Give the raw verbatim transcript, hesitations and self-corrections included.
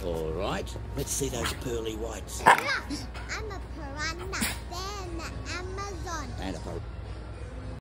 All right, let's see those pearly whites. Look, I'm a piranha. They're in the Amazon. And a piranha.